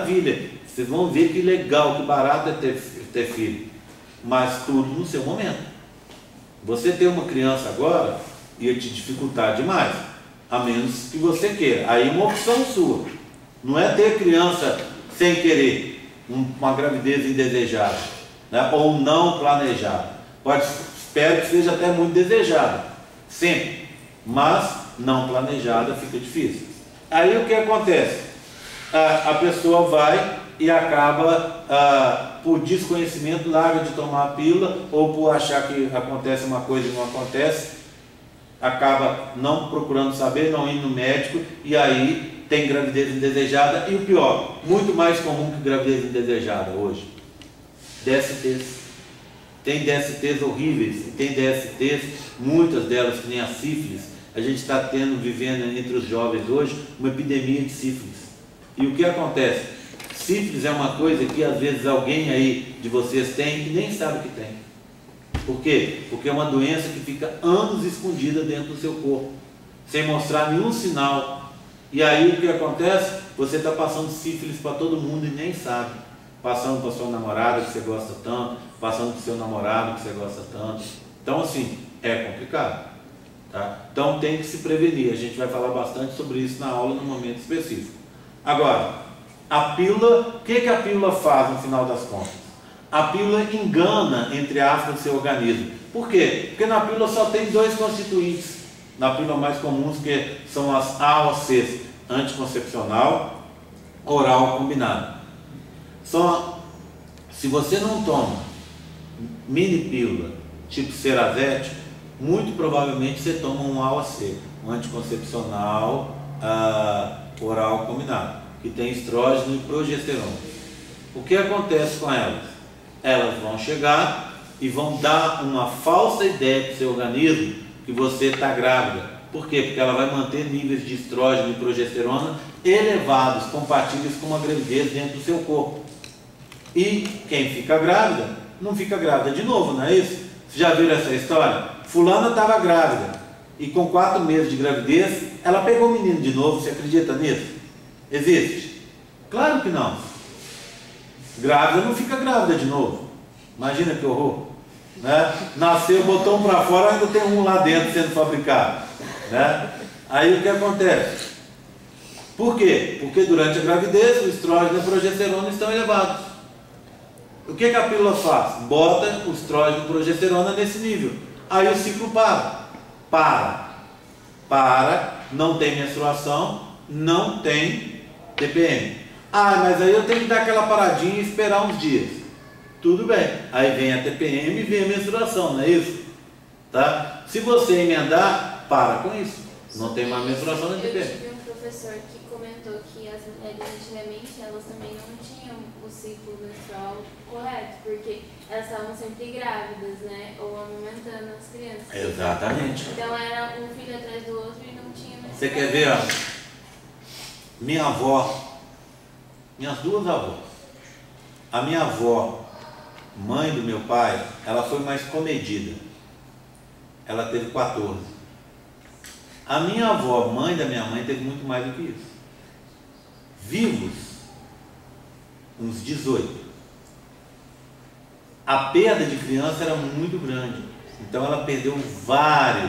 maravilha. Vocês vão ver que legal, que barato é ter filho. Mas tudo no seu momento. Você ter uma criança agora ia te dificultar demais, a menos que você queira. Aí é uma opção sua. Não é ter criança sem querer, uma gravidez indesejada, né? Ou não planejada. Espero que seja até muito desejada, sempre, mas não planejada fica difícil. Aí o que acontece? A pessoa vai e acaba, por desconhecimento, larga de tomar a pílula, ou por achar que acontece uma coisa e não acontece, acaba não procurando saber, não indo no médico, e aí tem gravidez indesejada. E o pior, muito mais comum que gravidez indesejada hoje, DSTs. Tem DSTs horríveis, e tem DSTs, muitas delas, que nem a sífilis. A gente está vivendo entre os jovens hoje, uma epidemia de sífilis. E o que acontece? Sífilis é uma coisa que às vezes alguém aí de vocês tem e nem sabe que tem. Por quê? Porque é uma doença que fica anos escondida dentro do seu corpo, sem mostrar nenhum sinal. E aí o que acontece? Você está passando sífilis para todo mundo e nem sabe. Passando para sua namorada que você gosta tanto, passando para o seu namorado que você gosta tanto. Então assim, é complicado. Tá? Então tem que se prevenir. A gente vai falar bastante sobre isso na aula, num momento específico. Agora, a pílula, o que a pílula faz no final das contas? A pílula engana, entre aspas, o seu organismo. Por quê? Porque na pílula só tem dois constituintes. Na pílula mais comuns, que são as AOCs, anticoncepcional, oral combinado. Se você não toma mini pílula tipo Cerazete, muito provavelmente você toma um AOC, um anticoncepcional oral combinado, que tem estrógeno e progesterona. O que acontece com elas? Elas vão chegar e vão dar uma falsa ideia para o seu organismo que você está grávida. Por quê? Porque ela vai manter níveis de estrógeno e progesterona elevados, compatíveis com uma gravidez dentro do seu corpo. E quem fica grávida, não fica grávida de novo, não é isso? Vocês já viram essa história? Fulana estava grávida e com 4 meses de gravidez, ela pegou o menino de novo. Você acredita nisso? Existe? Claro que não. Grávida não fica grávida de novo. Imagina que horror, né? Nasceu, botou um para fora, ainda tem um lá dentro sendo fabricado, né? Aí o que acontece? Por quê? Porque durante a gravidez o estrógeno e a progesterona estão elevados. O que a pílula faz? Bota o estrógeno e a progesterona nesse nível. Aí o ciclo para, não tem menstruação, não tem TPM. Mas aí eu tenho que dar aquela paradinha e esperar uns dias. Tudo bem, aí vem a TPM e vem a menstruação, não é isso? Tá? Se você emendar, para com isso. Não tem mais menstruação nem TPM. Eu tive um professor que comentou que as mulheres antigamente, elas também não tinham o ciclo menstrual correto, porque elas estavam sempre grávidas, né? Ou amamentando as crianças. Exatamente. Então era um filho atrás do outro e não tinha menstruação. Você quer ver, ó? Minha avó, minhas duas avós. A minha avó, mãe do meu pai, ela foi mais comedida. Ela teve 14. A minha avó, mãe da minha mãe, teve muito mais do que isso. Vivos, uns 18. A perda de criança era muito grande. Então ela perdeu vários.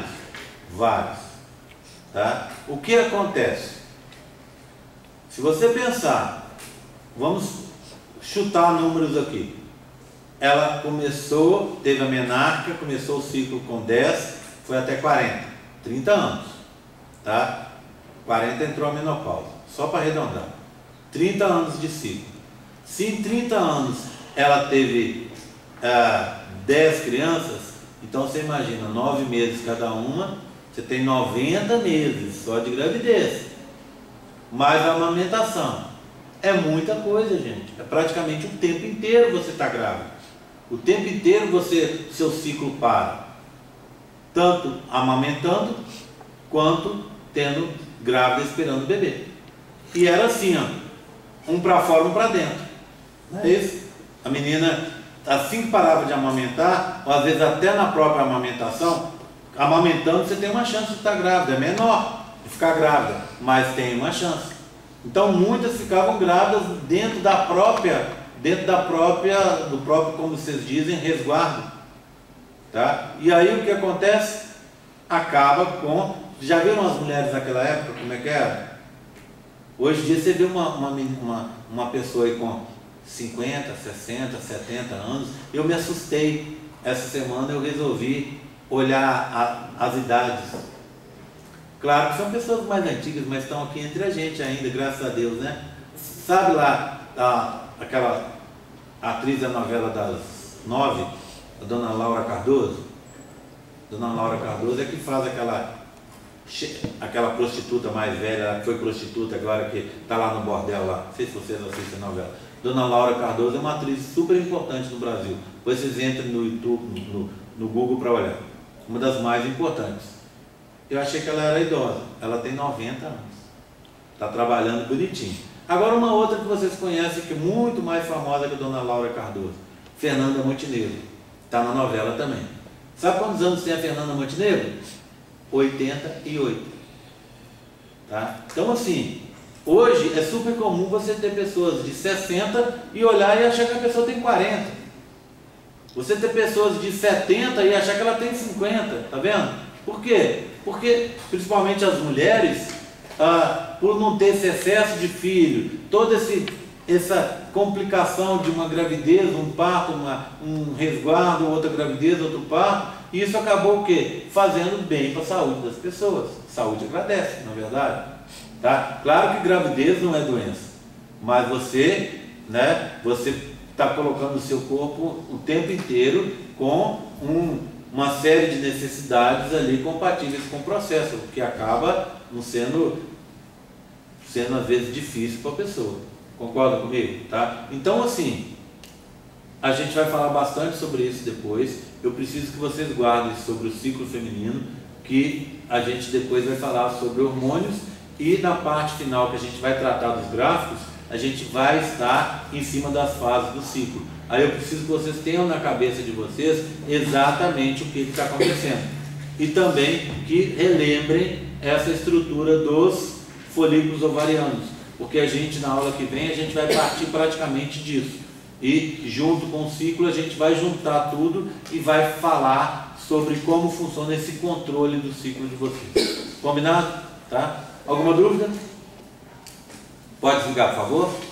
Tá? O que acontece? Se você pensar, vamos chutar números aqui. Ela começou, teve a menarca, começou o ciclo com 10, foi até 40, 30 anos, tá? 40 entrou a menopausa, só para arredondar. 30 anos de ciclo. Se em 30 anos ela teve 10 crianças, então você imagina, 9 meses cada uma, você tem 90 meses só de gravidez, mais a amamentação. É muita coisa, gente. É praticamente o tempo inteiro você está grávida. O tempo inteiro seu ciclo para. Tanto amamentando, quanto tendo grávida esperando o bebê. E era assim, ó, um para fora, um para dentro. Não é isso? A menina, assim que parava de amamentar, ou às vezes até na própria amamentação, amamentando você tem uma chance de estar grávida. É menor de ficar grávida, mas tem uma chance. Então muitas ficavam grávidas dentro do próprio, como vocês dizem, resguardo. Tá? E aí o que acontece? Acaba com... Já viram as mulheres naquela época, como é que era? Hoje em dia você vê uma pessoa aí com 50, 60, 70 anos. Eu me assustei. Essa semana eu resolvi olhar as idades. Claro que são pessoas mais antigas, mas estão aqui entre a gente ainda, graças a Deus, né? Sabe lá aquela atriz da novela das 9, a dona Laura Cardoso? Dona Laura Cardoso é que faz aquela prostituta mais velha, que foi prostituta agora, que está lá no bordel lá. Não sei se vocês assistem a novela. Dona Laura Cardoso é uma atriz super importante no Brasil. Depois vocês entrem no YouTube, no Google para olhar. Uma das mais importantes. Eu achei que ela era idosa. Ela tem 90 anos. Está trabalhando bonitinho. Agora uma outra que vocês conhecem, que é muito mais famosa que a Dona Laura Cardoso. Fernanda Montenegro. Está na novela também. Sabe quantos anos tem a Fernanda Montenegro? 88. Tá? Então assim, hoje é super comum você ter pessoas de 60 e olhar e achar que a pessoa tem 40. Você ter pessoas de 70 e achar que ela tem 50. Tá vendo? Por quê? Porque, principalmente as mulheres, por não ter esse excesso de filho, toda essa complicação de uma gravidez, um parto, um resguardo, outra gravidez, outro parto, isso acabou o quê? Fazendo bem para a saúde das pessoas. Saúde agradece, não é verdade? Tá? Claro que gravidez não é doença, mas você está colocando o seu corpo o tempo inteiro com uma série de necessidades ali compatíveis com o processo, o que acaba não sendo às vezes difícil para a pessoa. Concorda comigo? Tá? Então assim, a gente vai falar bastante sobre isso depois. Eu preciso que vocês guardem sobre o ciclo feminino, que a gente depois vai falar sobre hormônios, e na parte final que a gente vai tratar dos gráficos, a gente vai estar em cima das fases do ciclo. Aí eu preciso que vocês tenham na cabeça de vocês exatamente o que está acontecendo. E também que relembrem essa estrutura dos folículos ovarianos, porque a gente, na aula que vem, a gente vai partir praticamente disso. E junto com o ciclo a gente vai juntar tudo e vai falar sobre como funciona esse controle do ciclo de vocês. Combinado? Tá? Alguma dúvida? Pode desligar, por favor.